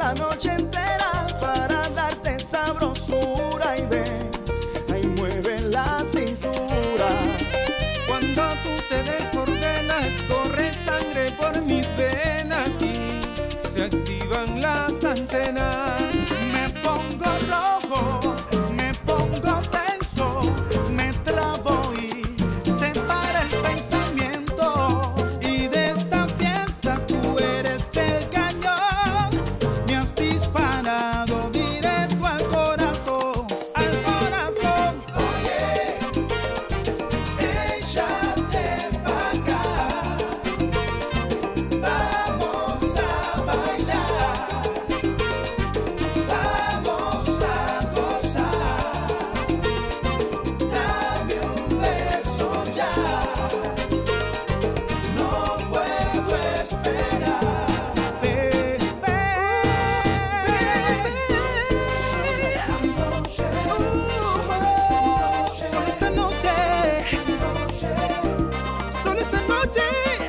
la noche entera para darte sabrosura y ven, ahí mueve la cintura. Cuando tú te desordenas, corre sangre por mis venas y se activan las antenas. Me pongo rojo, me pongo tenso, me trabo y se para el pensamiento. Y de esta fiesta tú eres el cañón, me has disparado directo al corazón, al corazón. Oye, échate pa' acá, vamos a bailar, vamos a gozar, dame un beso ya, no puedo esperar. Solo esta noche, solo esta noche,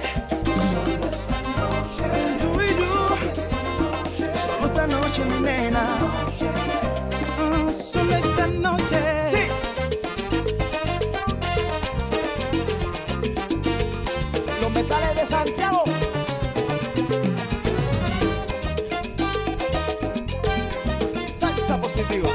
Tú y yo, solo esta noche, mi nena. solo esta noche. Sí. Los metales de Santiago. Salsa positiva.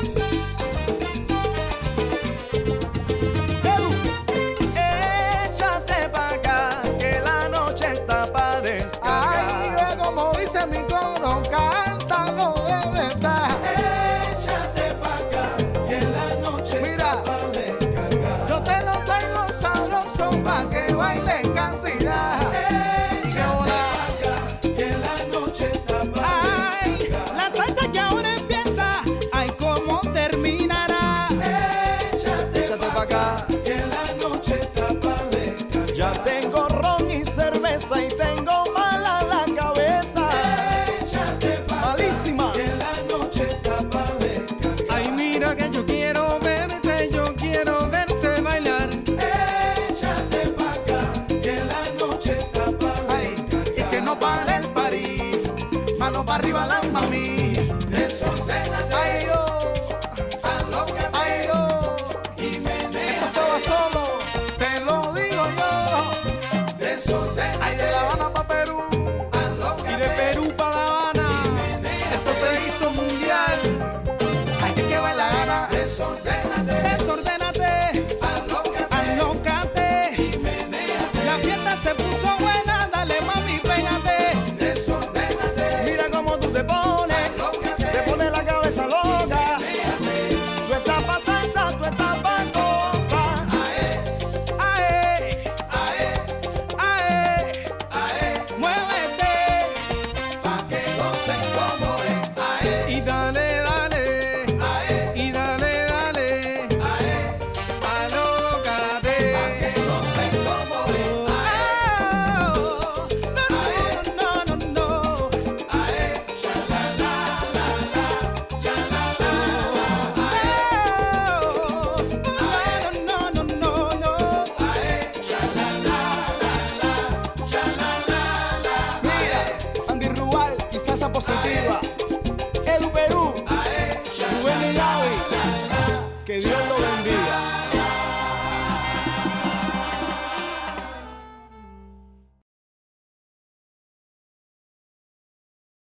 Edu, échate pa' acá, que la noche está pa' descargar. Ay, como dice mi coro, cántalo de verdad. Échate pa' acá, que la noche Mira, está pa' descargar. yo te lo traigo sabroso pa' que baile en cantidad. Échate pa' acá, que la noche está pa' Ay, descargar. la salsa que ahora empieza, ay, cómo terminará. Échate pa' acá, que la noche está pa' descargar. Ya tengo ron y cerveza y tengo mala la cabeza. Échate pa' acá, malísima, que la noche está pa' descargar. Ay, mira que yo quiero verte bailar. Échate pa' acá, que la noche está pa' descargar. Y que no pare el party, mano para arriba la mami. Desordénate, Ay, yo, alócate, ay, yo. y menéate. Esto se va solo, te lo digo yo. Desordénate, Ay, de La Habana pa' Perú y de Perú pa' La Habana. Esto se hizo mundial. Ay, que va en la gana. desordénate, Desordénate, alócate, alócate. y menéate. La fiesta se puso buena, dale mami, pégate. Desordénate, Mira cómo tú te pones, alócate, te pones la cabeza loca. Tú estás pa' salsa, tú estás pa' gozar. Ae, ae, muévete pa' que gocen como es. y dale, dale, y dale, dale, alócate. Pa' que gocen como es. No, no, no, no, no. No, no, no, no. Mira, Andy Rubal y salsa positiva. Edu Perú, Rubén y Gaby. Que Dios lo bendiga.